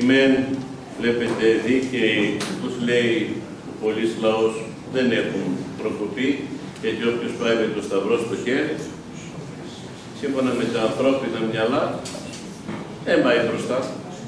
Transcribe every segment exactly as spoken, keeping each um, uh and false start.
μεν, βλέπετε, δίκαιοι, όπως λέει ο πολύς λαός, δεν έχουν προκοπή, γιατί όποιος πάει με το σταυρό στο χέρι, σύμφωνα με τα ανθρώπινα μυαλά, δεν πάει μπροστά.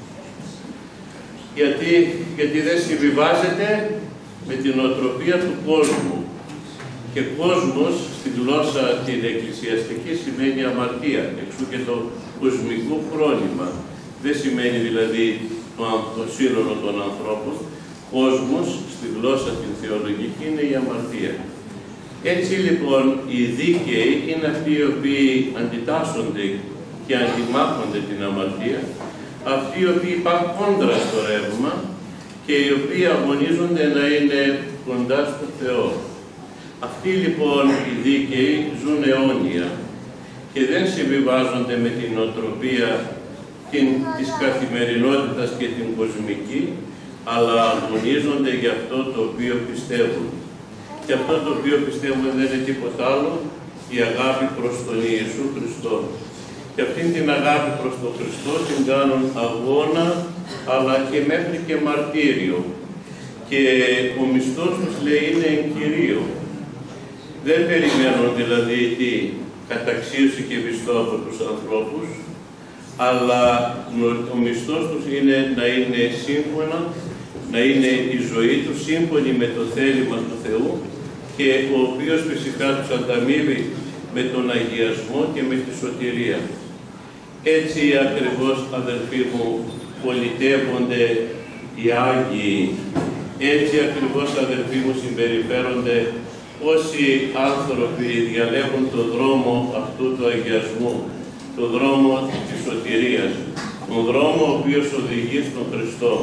Γιατί, γιατί δεν συμβιβάζεται με την οτροπία του κόσμου. Και κόσμος, στη γλώσσα την εκκλησιαστική, σημαίνει αμαρτία, εξού και το κοσμικό φρόνημα. Δεν σημαίνει δηλαδή το, το σύνολο των ανθρώπων. Κόσμος, στη γλώσσα την θεολογική, είναι η αμαρτία. Έτσι λοιπόν οι δίκαιοι είναι αυτοί οι οποίοι αντιτάσσονται και αντιμάχονται την αμαρτία, αυτοί οι οποίοι υπάρχουν κόντρα στο ρεύμα και οι οποίοι αγωνίζονται να είναι κοντά στο Θεό. Αυτοί λοιπόν οι δίκαιοι ζουν αιώνια και δεν συμβιβάζονται με την οτροπία την, της καθημερινότητας και την κοσμική, αλλά αγωνίζονται για αυτό το οποίο πιστεύουν. Και αυτό το οποίο πιστεύουμε δεν είναι τίποτα άλλο, η αγάπη προς τον Ιησού Χριστό. Και αυτήν την αγάπη προς τον Χριστό την κάνουν αγώνα, αλλά και μέχρι και μαρτύριο. Και ο μισθός τους, λέει, είναι εν Κυρίω. Δεν περιμένουν δηλαδή τι καταξίωση και μισθό από τους ανθρώπους, αλλά ο μισθός τους είναι να είναι σύμφωνα, να είναι η ζωή τους σύμφωνη με το θέλημα του Θεού και ο οποίος φυσικά τους ανταμείβει με τον αγιασμό και με τη σωτηρία. Έτσι ακριβώς, αδελφοί μου, πολιτεύονται οι Άγιοι. Έτσι ακριβώς, αδελφοί μου, συμπεριφέρονται όσοι άνθρωποι διαλέγουν τον δρόμο αυτού του αγιασμού, τον δρόμο της σωτηρίας, τον δρόμο ο οποίος οδηγεί στον Χριστό.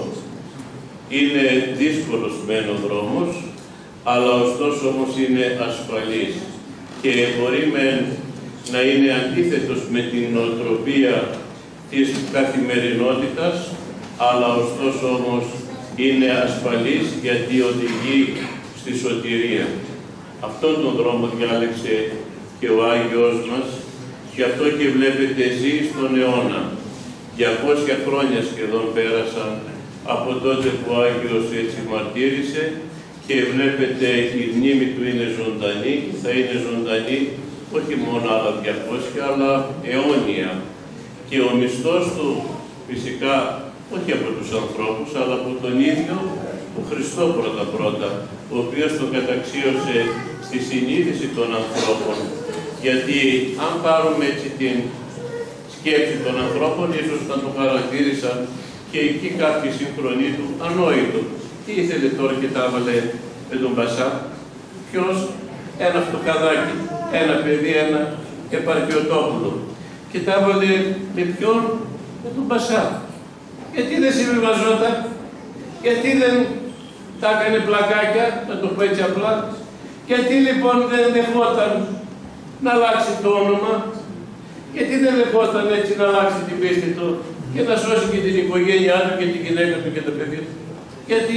Είναι δύσκολος μεν ο δρόμος, αλλά ωστόσο όμως είναι ασφαλής και μπορεί μεν να είναι αντίθετος με την νοοτροπία της καθημερινότητας, αλλά ωστόσο όμως είναι ασφαλής γιατί οδηγεί στη σωτηρία. Αυτόν τον δρόμο διάλεξε και ο Άγιος μας, γι' αυτό και βλέπετε ζει στον αιώνα. διακόσια χρόνια σχεδόν πέρασαν από τότε που ο Άγιος έτσι μαρτύρησε και βλέπετε η μνήμη του είναι ζωντανή και θα είναι ζωντανή όχι μόνο άλλα διακόσια, αλλά αιώνια. Και ο μισθός του φυσικά όχι από τους ανθρώπους, αλλά από τον ίδιο ο Χριστό πρώτα-πρώτα, ο οποίος τον καταξίωσε στη συνείδηση των ανθρώπων. Γιατί αν πάρουμε έτσι την σκέψη των ανθρώπων, ίσως θα το χαρακτήρισαν και εκεί κάποιοι σύγχρονοι του ανόητο. Τι ήθελε τώρα και τα έβαλε με τον Πασά? Ποιος? Ένα φτωχαδάκι, ένα παιδί, ένα επαρχιωτόπουλο. Και τα έβαλε με ποιον? Με τον Πασά. Γιατί δεν συμβιβαζόταν? Γιατί δεν τα έκανε πλακάκια, να το πω έτσι απλά? Γιατί λοιπόν δεν δεχόταν να αλλάξει το όνομα? Γιατί δεν δεχόταν έτσι να αλλάξει την πίστη του και να σώσει και την οικογένειά του και την γυναίκα του και τα παιδιά του? Γιατί?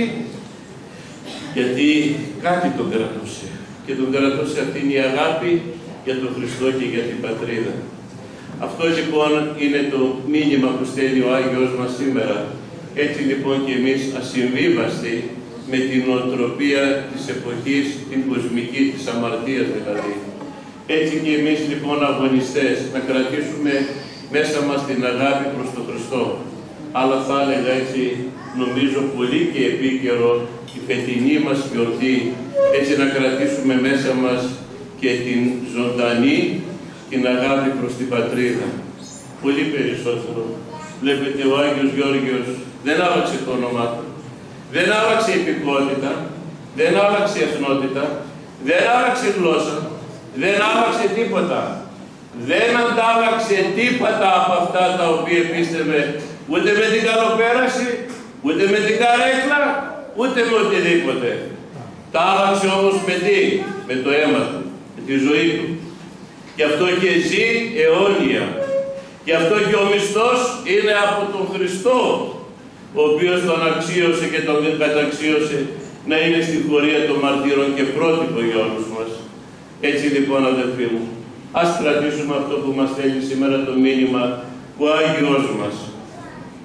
Γιατί κάτι τον κρατούσε. Και τον κρατούσε αυτήν η αγάπη για τον Χριστό και για την πατρίδα. Αυτό λοιπόν είναι το μήνυμα που στέλνει ο Άγιος μας σήμερα. Έτσι λοιπόν και εμείς ασυμβίβαστοι με την νοοτροπία της εποχής, την κοσμική, της αμαρτίας δηλαδή. Έτσι και εμείς λοιπόν αγωνιστές να κρατήσουμε μέσα μας την αγάπη προς τον Χριστό. Αλλά θα έλεγα έτσι, νομίζω πολύ και επίκαιρο, η φετινή μας γιορτή, έτσι να κρατήσουμε μέσα μας και την ζωντανή, την αγάπη προς την πατρίδα. Πολύ περισσότερο. Βλέπετε, ο Άγιος Γεώργιος δεν άλλαξε το όνομά του, δεν άλλαξε υπηκότητα, δεν άλλαξε εθνότητα, δεν άλλαξε γλώσσα, δεν άλλαξε τίποτα. Δεν αντάλλαξε τίποτα από αυτά τα οποία πίστευε, ούτε με την καλοπέραση, ούτε με την καρέκλα, ούτε με οτιδήποτε. Τα άλλαξε όμως με τι? Με το αίμα του, με τη ζωή του. Γι' αυτό και ζει αιώνια. Γι' αυτό και ο μισθός είναι από τον Χριστό, ο οποίος τον αξίωσε και τον καταξίωσε να είναι στη χωρία των μαρτύρων και πρότυπο για όλους μας. Έτσι λοιπόν, αδελφοί μου, ας κρατήσουμε αυτό που μας θέλει σήμερα το μήνυμα που ο Άγιος μας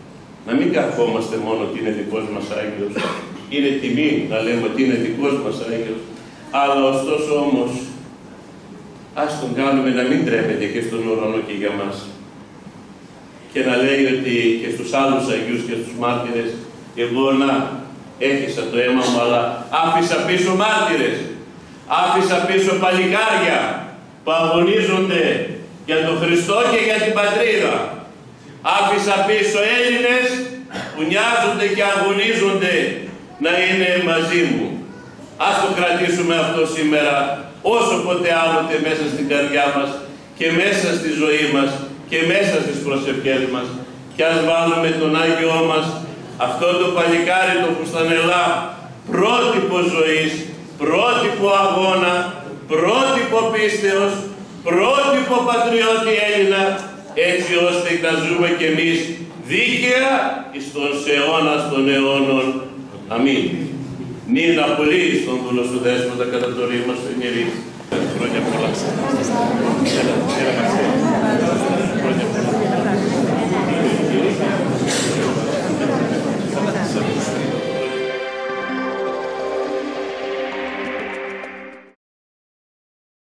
να μην καθόμαστε μόνο ότι είναι δικός μας Άγιος, είναι τιμή να λέμε ότι είναι δικός μας Άγιος, αλλά ωστόσο όμως, ας τον κάνουμε να μην τρέπεται και στον ουρανό και για μας. Και να λέει ότι και στους άλλους Αγίους και στους μάρτυρες, εγώ να έχισα το αίμα μου, αλλά άφησα πίσω μάρτυρες, άφησα πίσω παλικάρια που αγωνίζονται για τον Χριστό και για την πατρίδα. Άφησα πίσω Έλληνες που νοιάζονται και αγωνίζονται να είναι μαζί μου. Ας το κρατήσουμε αυτό σήμερα, όσο ποτέ άλλοτε μέσα στην καρδιά μας και μέσα στη ζωή μας και μέσα στις προσευχές μας. Και ας βάλουμε τον Άγιό μας, αυτό το παλικάρι το φουστανελά, πρότυπο ζωής, πρότυπο αγώνα, πρότυπο πίστεως, πρότυπο πατριώτη Έλληνα, έτσι ώστε να ζούμε κι εμείς δίκαια εις τον αιώνας των αιώνων. Αμήν. Νύνα πολύ στον δούλο σου Δέσποτα κατά το ρήμα σου ενηρή. Χρόνια πολλά. Χρόνια πολλά.